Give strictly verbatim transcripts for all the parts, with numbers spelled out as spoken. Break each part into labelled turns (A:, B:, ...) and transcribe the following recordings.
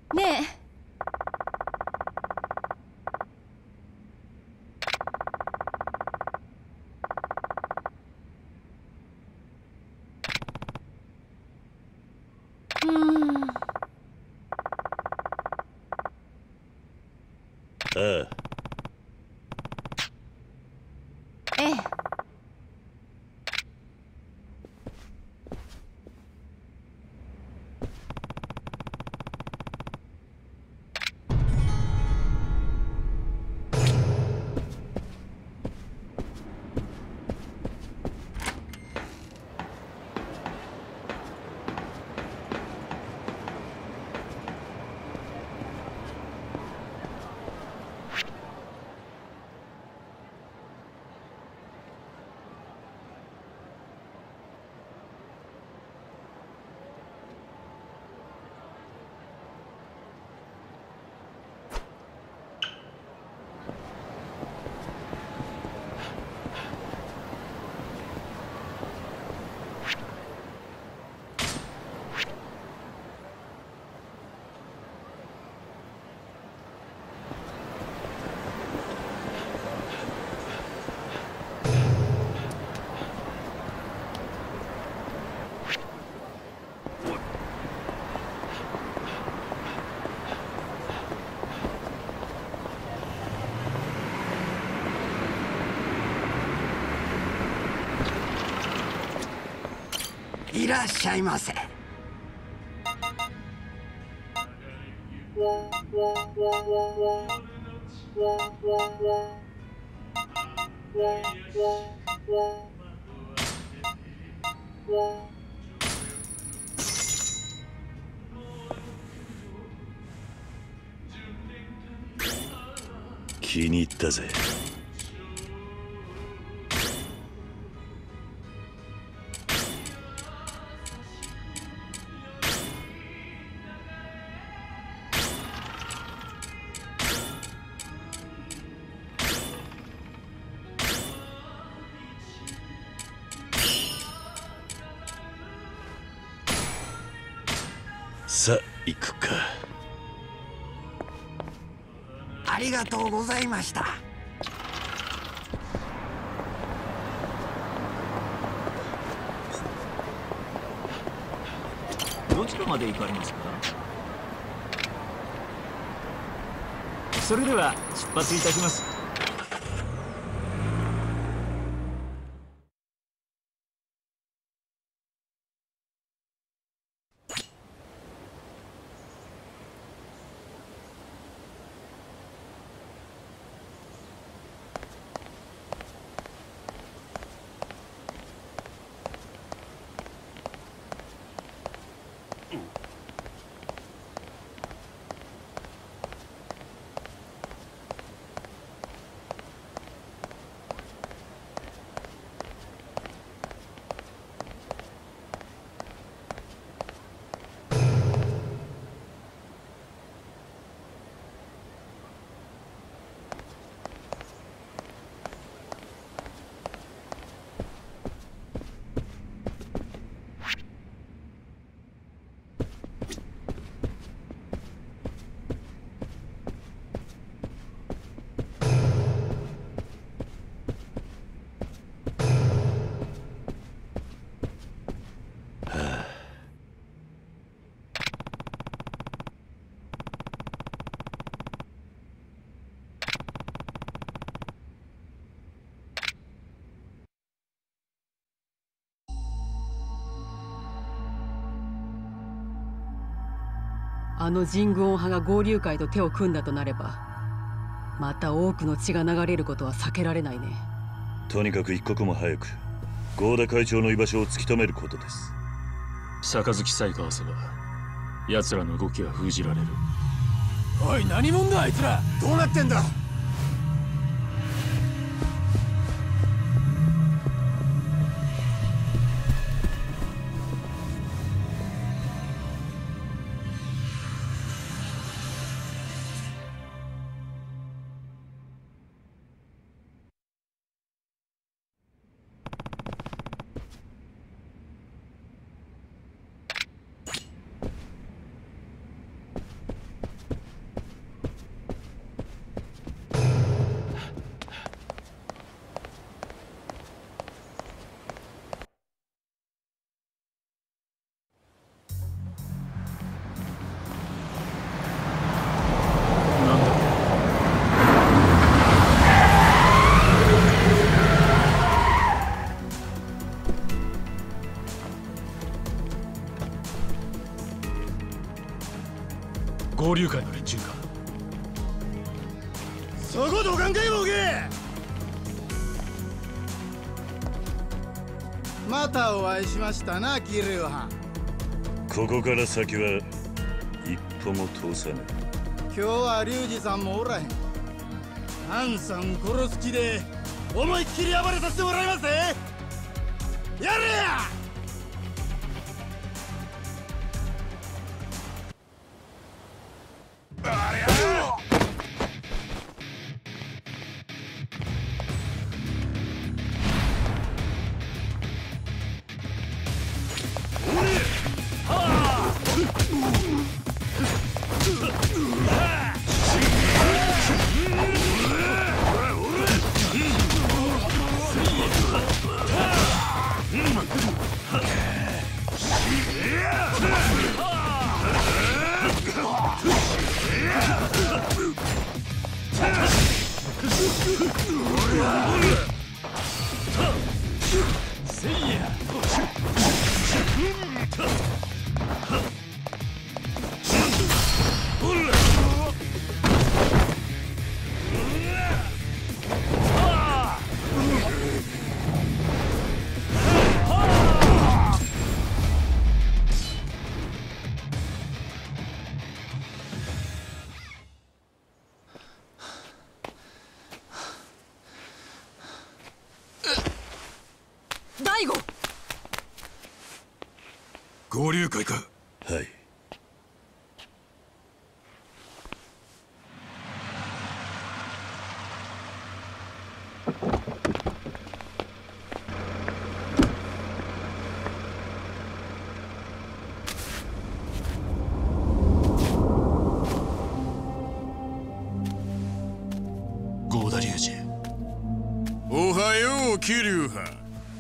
A: ねえ。うーん。
B: ああ。
A: ええ。
C: いらっしゃいませ。
B: 気に入ったぜ。さあ行くか。
C: ありがとうございました。
D: どちらまで行かれますか？それでは出発いたします。
E: あのジングオン派が合流会と手を組んだとなれば、また多くの血が流れることは避けられないね。
B: とにかく一刻も早く合田会長の居場所を突き止めることです。
D: 杯さえ交わせば奴らの動きは封じられる。
C: おい、何者だあいつら。どうなってんだ。
D: 合流会の連中か。
C: そこどかんかいボケ。またお会いしましたな桐生藩。
B: ここから先は一歩も通さない。
C: 今日は龍二さんもおらへん。アンさん殺す気で思いっきり暴れさせてもらいますぜ。やれや。ありゃ
E: 大悟。
D: 合流会か。
B: はい。
D: 合田隆二。
C: おはよう桐生藩。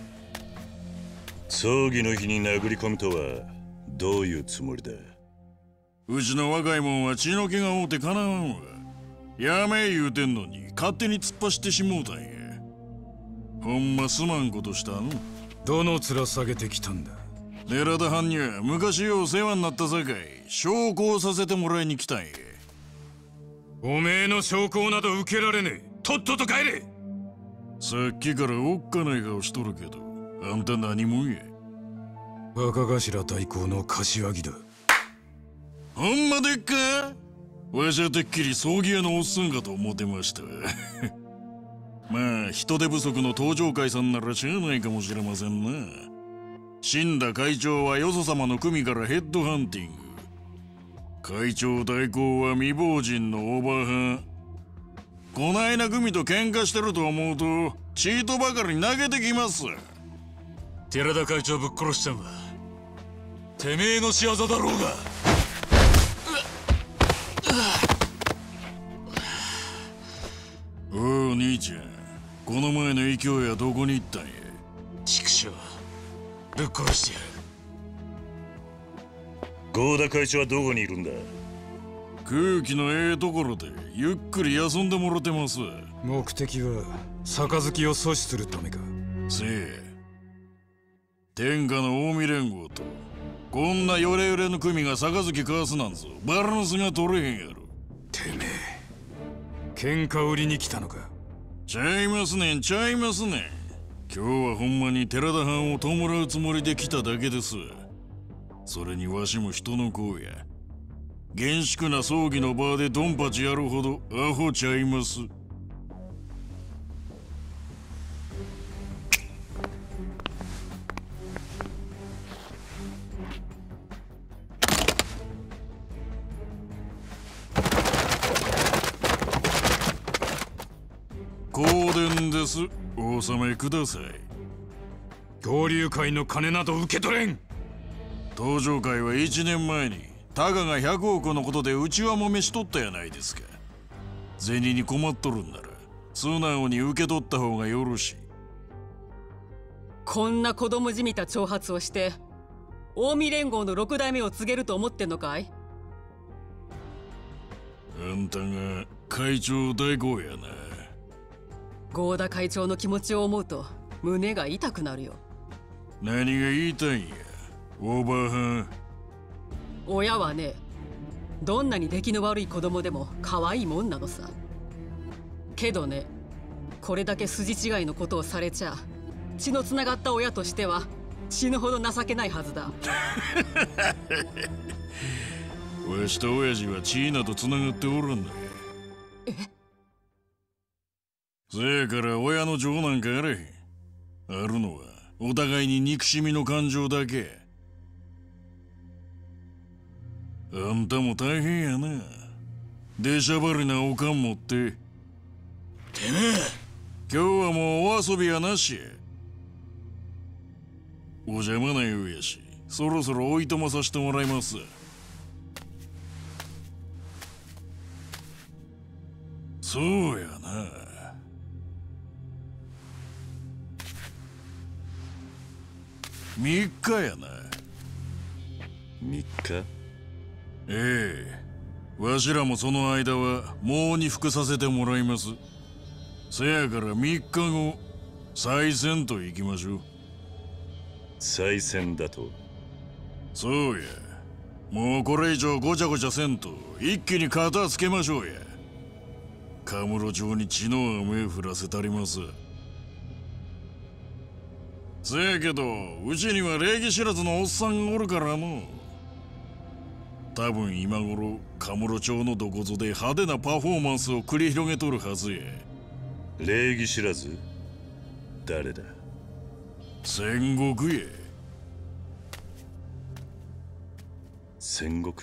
B: 葬儀の日に殴り込むとはどういうつもりだ。
C: うちの若いもんは血の気が多うてかなわんわ。やめ言うてんのに勝手に突っ走ってしもうたんや。ほんますまんことしたの。
D: どの面下げてきたんだ。
C: 寺田藩には昔よう世話になったさかい証拠をさせてもらいに来たんや。
D: おめえの証拠など受けられねえ。とっとと帰れ。
C: さっきからおっかない顔しとるけど、あんた何者や。
D: 若頭代行の柏木だ。
C: ほんまでっか。わしはてっきり葬儀屋のおっさんかと思ってました。まあ人手不足の登場会さんならしゃあないかもしれませんな。死んだ会長はよそ様の組からヘッドハンティング。会長代行は未亡人のおばはん。こないな組と喧嘩してると思うとチートばかり投げてきます。
D: 寺田会長ぶっ殺したんはてめえの仕業だろうが。
C: おう兄ちゃん、この前の勢いはどこに行ったんや。
D: 畜生、ぶっ殺してやる。
B: 合田会長はどこにいるんだ。
C: 空気のええところでゆっくり休んでもろてます。
D: 目的は杯を阻止するためか。
C: せえ、天下の近江連合とこんなヨレヨレの組が杯交わすなんぞバランスが取れへんやろ。
D: てめえ喧嘩売りに来たのか。
C: ちゃいますねんちゃいますねん。今日はほんまに寺田藩を弔うつもりで来ただけです。それにわしも人の子や。厳粛な葬儀の場でドンパチやるほどアホちゃいます。香典です。お納めください。
D: 合流会の金など受け取れん。
C: 登場会はいちねんまえにタカがひゃくおくのことでうちわもめしとったやないですか。銭に困っとるんなら素直に受け取った方がよろしい。
E: こんな子供じみた挑発をして近江連合の六代目を告げると思ってんのかい。
C: あんたが会長代行やな。
E: 合田会長の気持ちを思うと胸が痛くなるよ。
C: 何が言いたいんやおばはん。
E: 親はね、 どんなに出来の悪い子供でも可愛いもんなのさ。けどね、これだけ筋違いのことをされちゃ血のつながった親としては死ぬほど情けないはずだ。
C: わしと親父は血などつながっておらんのや。
E: え？
C: せやから親の情なんかあれへん。あるのはお互いに憎しみの感情だけ。あんたも大変やな。出しゃばりなおかん持って。てめえ、今日はもうお遊びやなしや。お邪魔なようやし、そろそろおいとまさせてもらいます。そうやな。三日やな。
B: みっか？
C: ええ、わしらもその間はもうに服させてもらいます。せやからみっかご再戦と行きましょう。
B: 再戦だと？
C: そうや。もうこれ以上ごちゃごちゃせんと一気に片つけましょうや。カムロ町に血の雨降らせたります。せやけどうちには礼儀知らずのおっさんがおるからの。多分今頃カムロ町のどこぞで派手なパフォーマンスを繰り広げとるはずや。
B: 礼儀知らず？誰だ？
C: 戦国へ。
B: 戦国？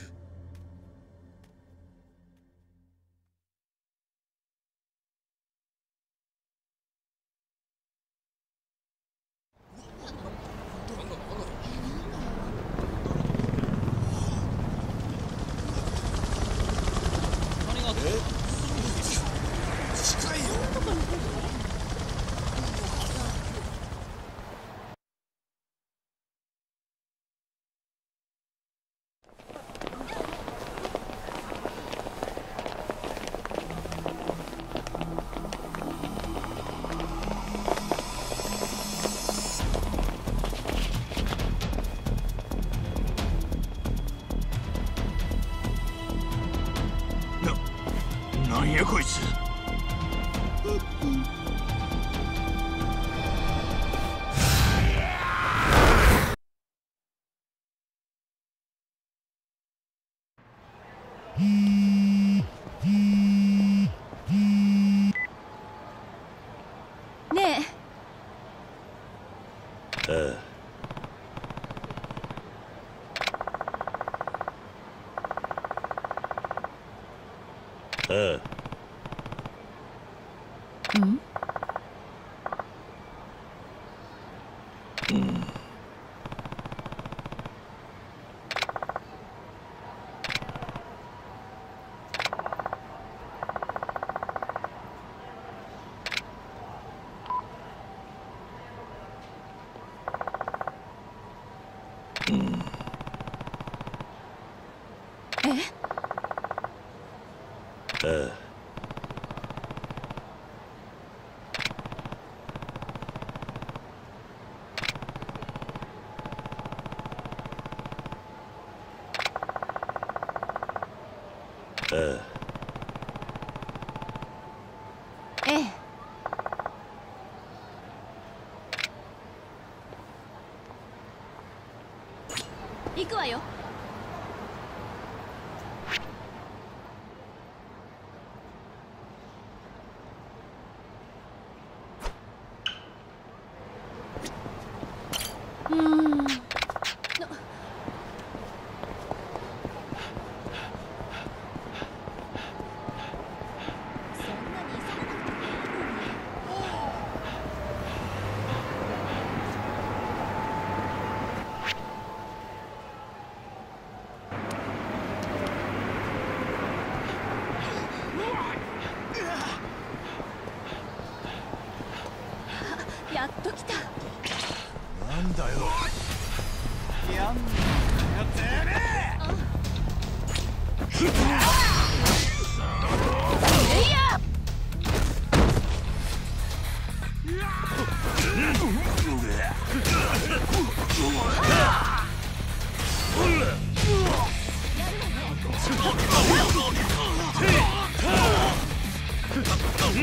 C: なんやこいつ。
A: ねえ。
B: ああ。ああ。
A: うん？
B: うん。うん。
A: え？
B: ああ。ああ。
A: ええ。行くわよ。うーん。のやっと来た。
C: なんだよ。
F: やんなよてめえ。
A: えいや。
C: うわっ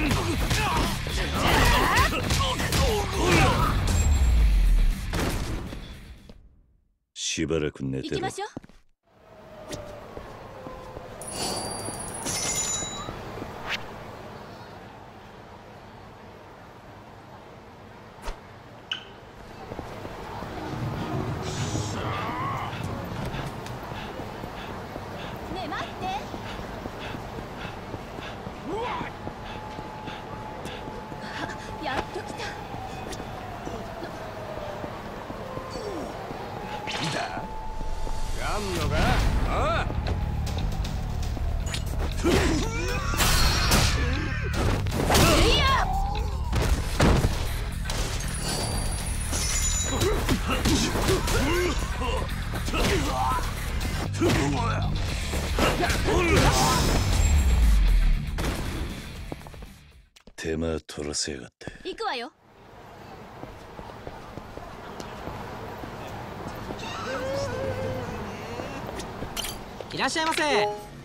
B: しばらく寝てろ。
A: 行きましょう。ねえ待って。あ、やっと来た。
F: やんのか。ああ。
A: いや。
B: 手間取らせやがって。
A: 行くわよ。
G: いらっしゃいませ。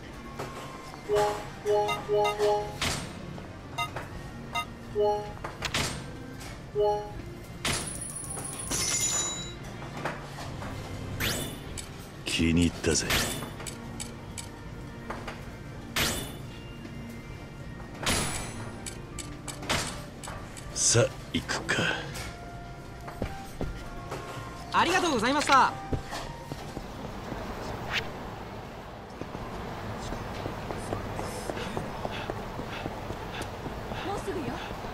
B: 気に入ったぜ。さあ行くか。
G: ありがとうございました。
A: もうすぐよ。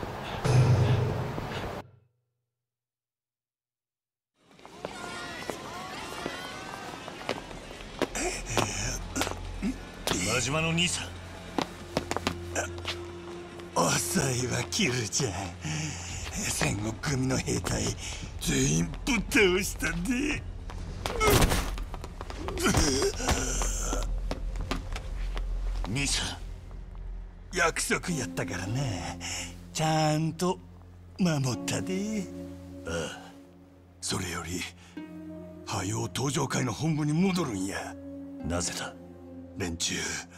B: 真島の兄さん。
H: 遅いわキルちゃん。戦国組の兵隊全員ぶっ倒したんで。
B: 兄さ
H: ん約束やったからな。ちゃんと守ったで。
B: ああ。
H: それよりはよう登場会の本部に戻るんや。
B: なぜだ。
H: 連中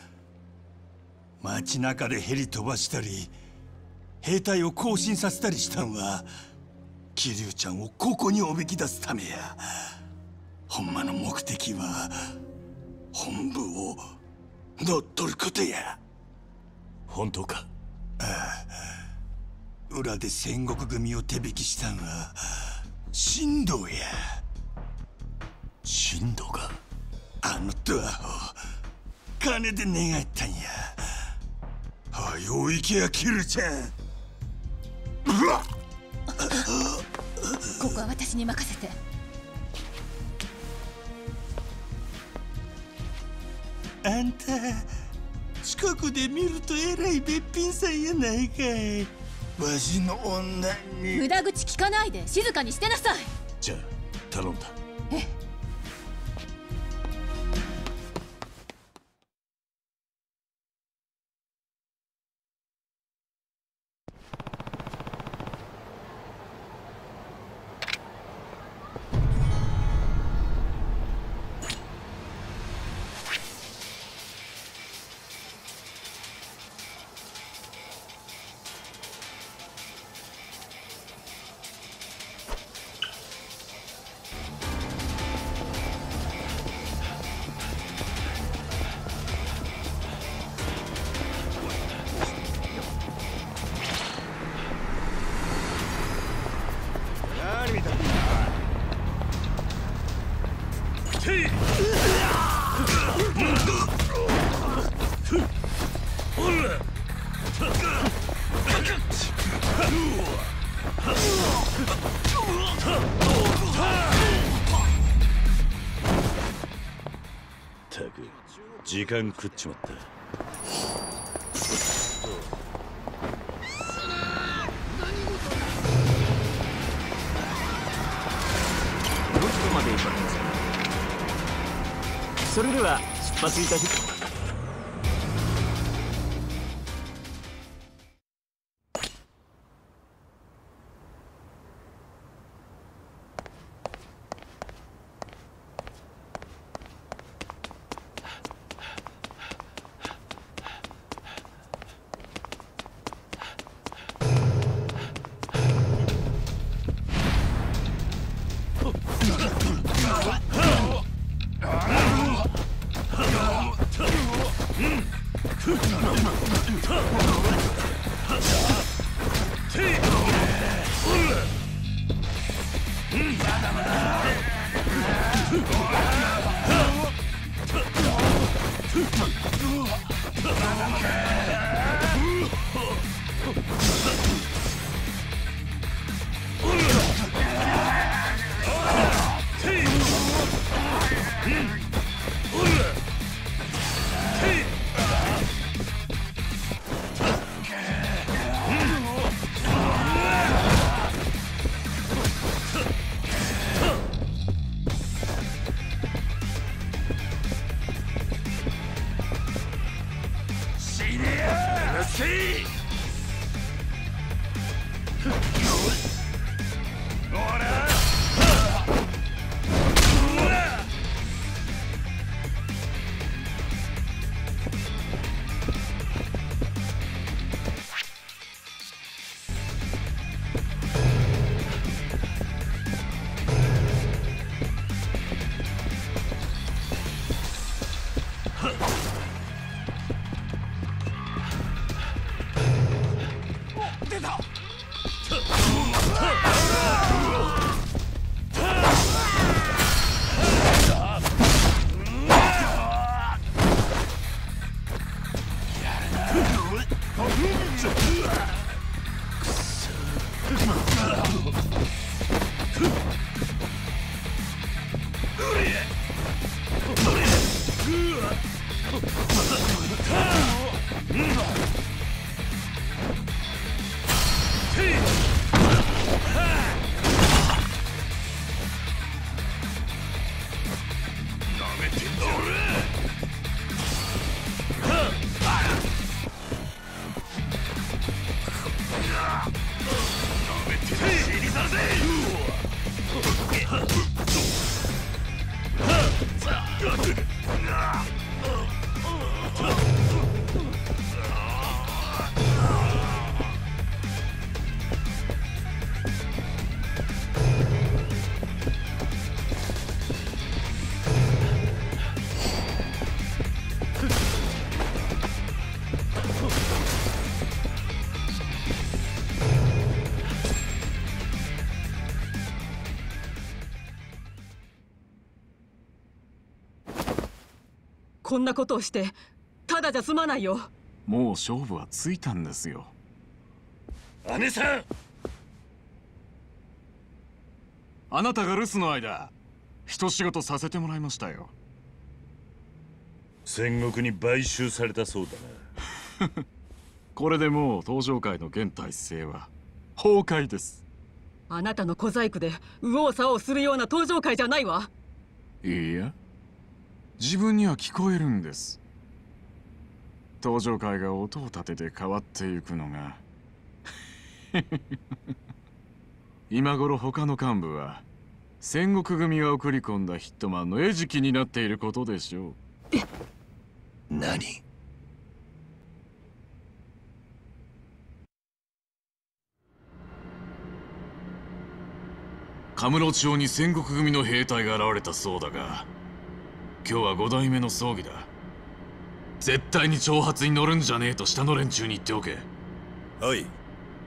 H: 街中でヘリ飛ばしたり兵隊を行進させたりしたんは桐生ちゃんをここにおびき出すためや。ほんまの目的は本部を乗っ取ることや。
B: 本当か。
H: ああ。裏で戦国組を手引きしたんは神道や。
B: 神道か。
H: あのドアを金で願ったんや。はよ行けやキルちゃん。うわっ。
A: ここは私に任せて。
H: あんた近くで見るとえらいべっぴんさんやないかい。わしの女に
A: 無駄口聞かないで静かにしてなさい。
B: じゃあ頼んだ。
A: ええ。
B: ったく時間食っちまった。
I: どこまで行かれますか。それでは出発いたします。
E: こんなことをしてただじゃ済まないよ。
D: もう勝負はついたんですよ。
B: 姉さん、
D: あなたが留守の間一仕事させてもらいましたよ。
B: 戦国に買収されたそうだな。
D: これでもう東上界の現体制は崩壊です。
E: あなたの小細工で右往左往するような東上界じゃないわ。
D: いいや、自分には聞こえるんです。東上界が音を立てて変わっていくのが今頃他の幹部は戦国組が送り込んだヒットマンの餌食になっていることでしょう。
B: 何？
D: カムロ町に戦国組の兵隊が現れたそうだが、今日は五代目の葬儀だ。絶対に挑発に乗るんじゃねえと下の連中に言っておけ。
B: はい。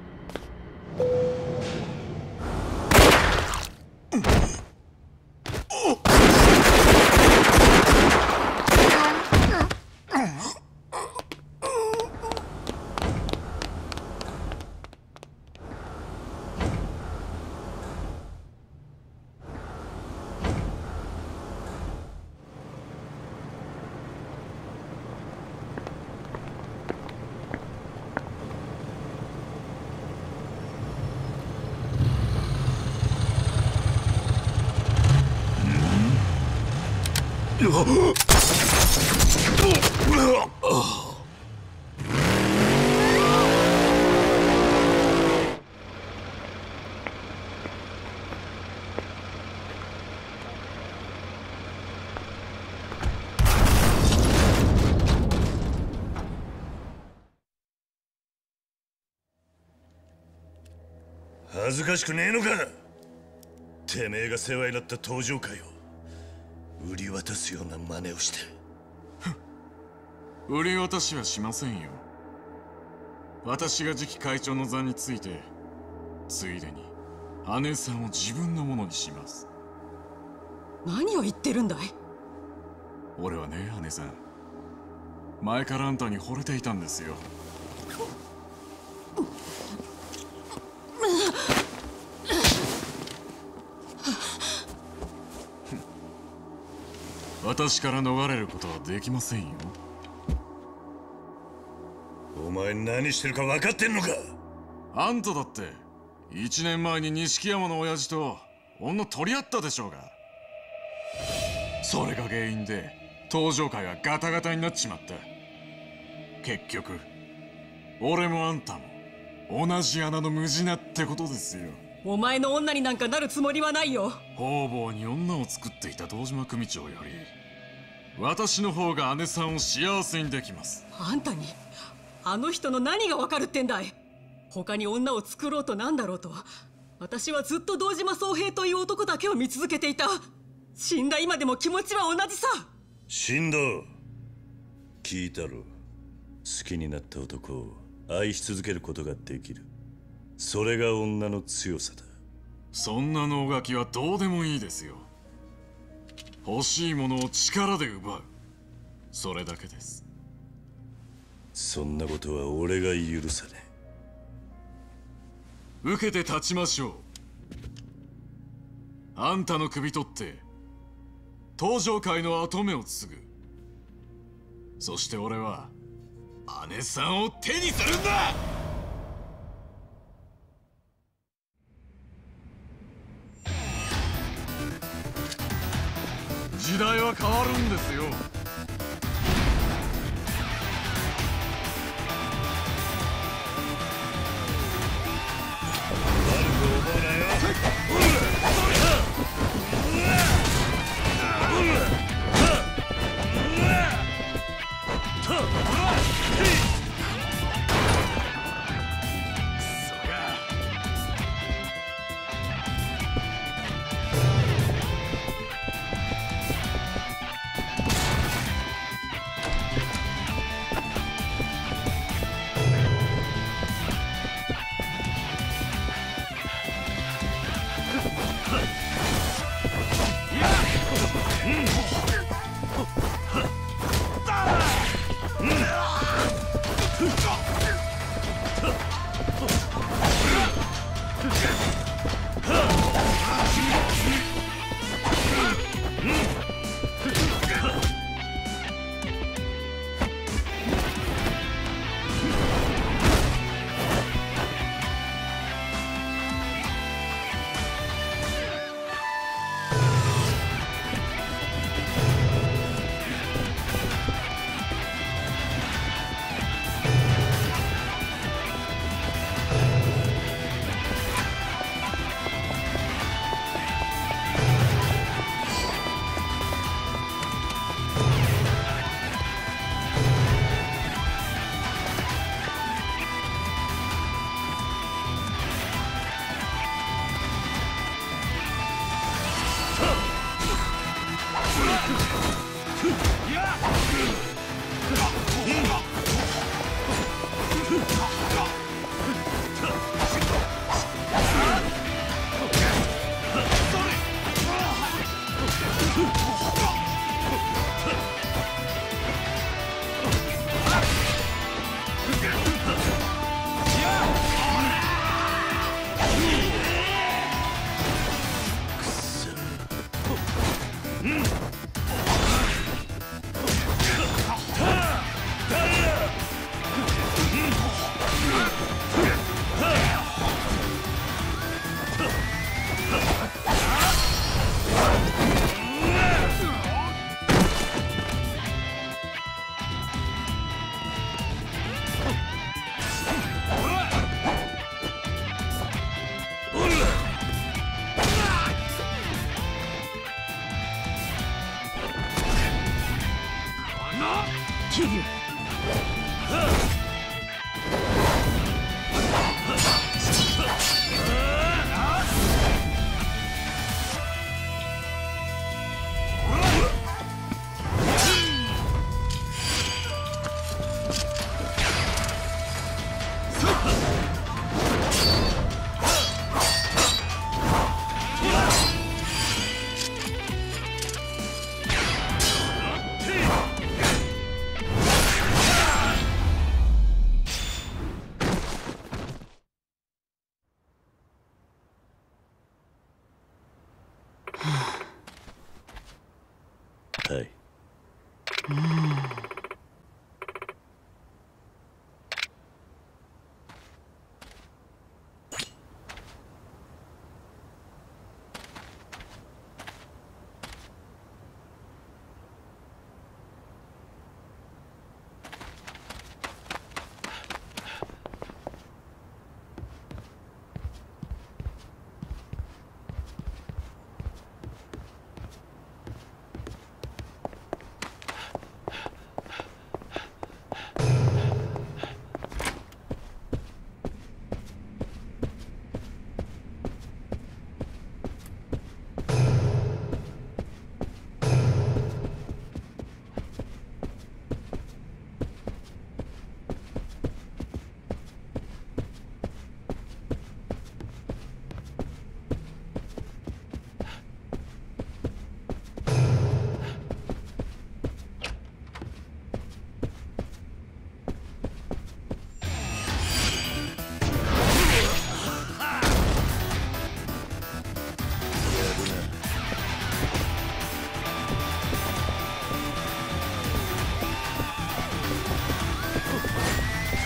B: 恥ずかしくねえのか。てめえが世話になった東上界を売り渡すような真似をして。
D: 売り渡しはしませんよ。私が次期会長の座について、ついでに姉さんを自分のものにします。
E: 何を言ってるんだい？
D: 俺はね、姉さん、前からあんたに惚れていたんですよ。私から逃れることはできませんよ。
B: お前何してるか分かってんのか？
D: あんただって一年前に錦山の親父と女取り合ったでしょうが。それが原因で登場会がガタガタになっちまった。結局俺もあんたも同じ穴の無地なってことですよ。
E: お前の女になんかなるつもりはないよ。
D: 方々に女を作っていた堂島組長より私の方が姉さんを幸せにできます。
E: あんたにあの人の何がわかるってんだい？他に女を作ろうとなんだろうと、私はずっと堂島宗平という男だけを見続けていた。死んだ今でも気持ちは同じさ。
B: 死んだ。聞いたろ。好きになった男を愛し続けることができる。それが女の強さだ。
D: そんな能書きはどうでもいいですよ。欲しいものを力で奪う、それだけです。
B: そんなことは俺が許さね
D: え。受けて立ちましょう。あんたの首取って登場界の跡目を継ぐ。そして俺は姉さんを手にするんだ。時代は変わるんですよ。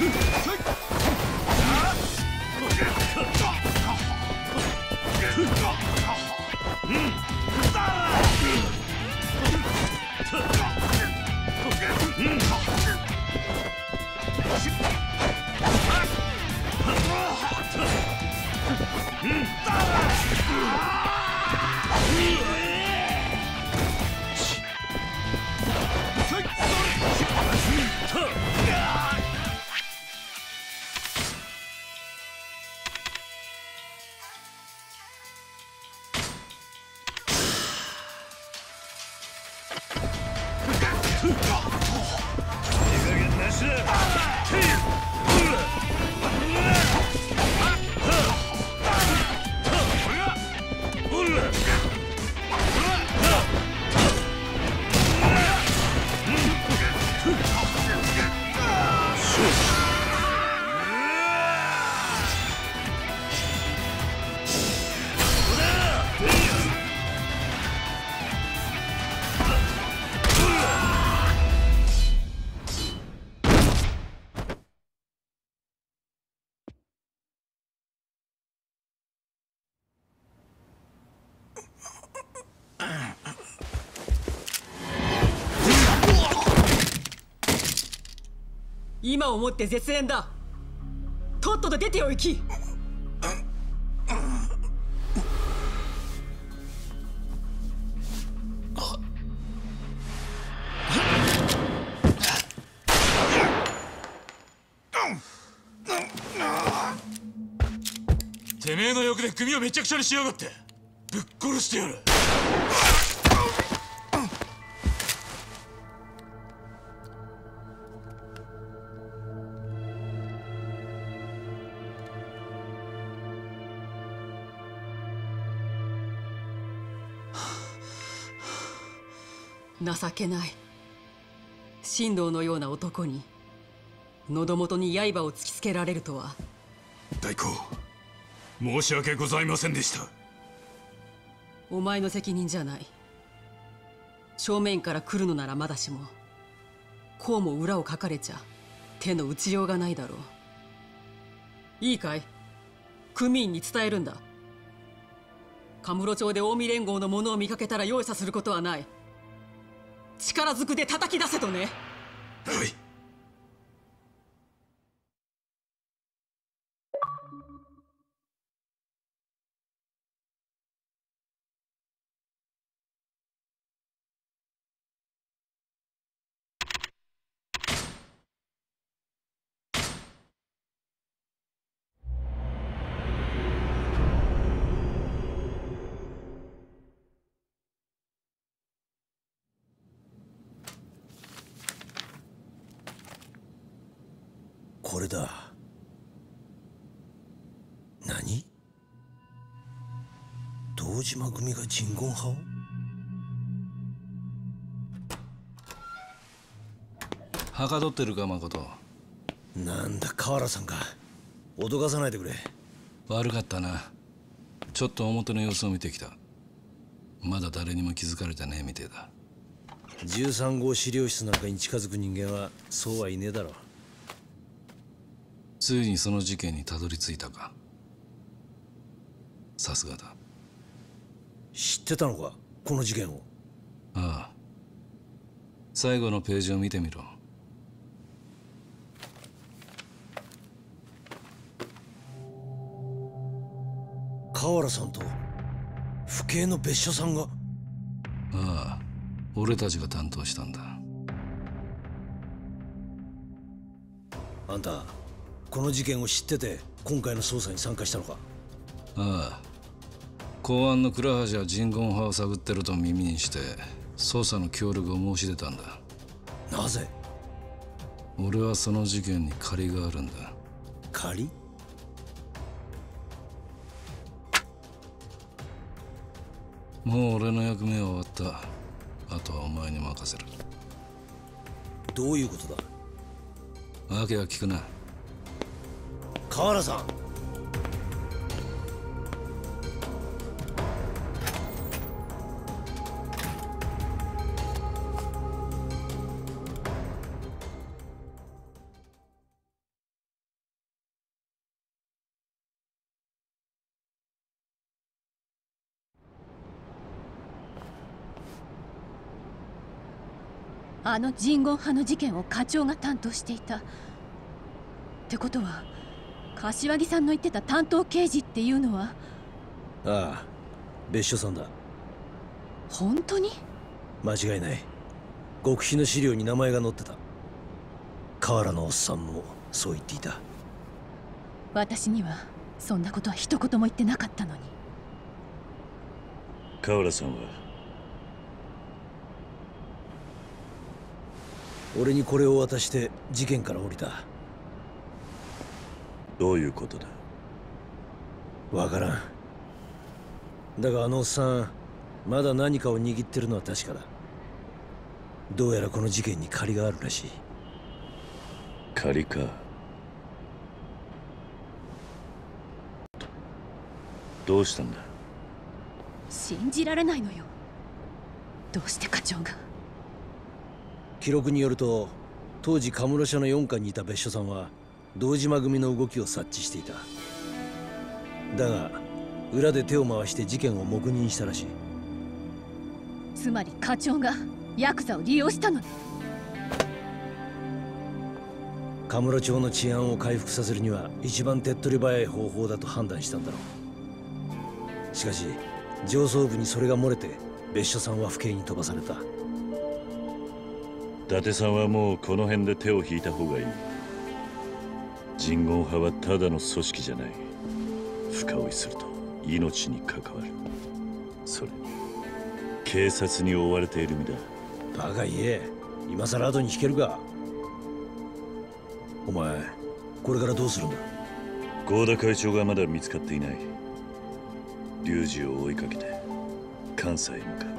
E: 今をもって絶縁だ。とっとと出てお行き。
D: てめえの欲で組をめちゃくちゃにしやがって、ぶっ殺してやる。
E: 情けない。神道のような男に喉元に刃を突きつけられるとは。
H: 大公、申し訳ございませんでした。
E: お前の責任じゃない。正面から来るのならまだしも、こうも裏をかかれちゃ手の打ちようがないだろう。いいかい、組員に伝えるんだ。カムロ町で近江連合の者を見かけたら容赦することはない。力ずくで叩き出せとね。
H: はい。
J: これだ。何？堂島組が鎮魂派を？
K: はかどってるか誠。
J: なんだ河原さんか。脅かさないでくれ。
K: 悪かったな。ちょっと表の様子を見てきた。まだ誰にも気づかれてねえみてえだ。
J: じゅうさん号資料室なんかに近づく人間はそうはいねえだろう。
K: ついにその事件にたどり着いたか。さすがだ。
J: 知ってたのか、この事件を。
K: ああ。最後のページを見てみろ。
J: 河原さんと府警の別所さんが。
K: ああ、俺たちが担当したんだ。
J: あんたこの事件を知ってて今回の捜査に参加したのか。
K: ああ、公安の倉橋は鎮魂派を探ってると耳にして捜査の協力を申し出たんだ。
J: なぜ？
K: 俺はその事件に借りがあるんだ。
J: 借り？
K: もう俺の役目は終わった。あとはお前に任せる。
J: どういうことだ？
K: 訳は聞くな。
J: 河原さん。
A: あの人言派の事件を課長が担当していたってことは、柏木さんの言ってた担当刑事っていうのは。
J: ああ、別所さんだ。
A: 本当に？
J: 間違いない。極秘の資料に名前が載ってた。河原のおっさんもそう言っていた。
A: 私にはそんなことは一言も言ってなかったのに。
B: 河原さんは？
J: 俺にこれを渡して事件から降りた。
B: どういうことだ？
J: わからん。だがあのおっさん、まだ何かを握ってるのは確かだ。どうやらこの事件に借りがあるらしい。
B: 借りか。どうしたんだ？
A: 信じられないのよ。どうして課長が。
J: 記録によると、当時カムロ社のよん課にいた別所さんは堂島組の動きを察知していた。だが裏で手を回して事件を黙認したらしい。
A: つまり課長がヤクザを利用したのね。
J: カムロ町の治安を回復させるには一番手っ取り早い方法だと判断したんだろう。しかし上層部にそれが漏れて別所さんは府警に飛ばされた。
B: 伊達さんはもうこの辺で手を引いた方がいい。人言派はただの組織じゃない。深追いすると命に関わる。それに警察に追われている身だ。
J: バカ言え、今さら後に引けるか。お前これからどうするんだ？
B: 合田会長がまだ見つかっていない。龍二を追いかけて関西へ向かう。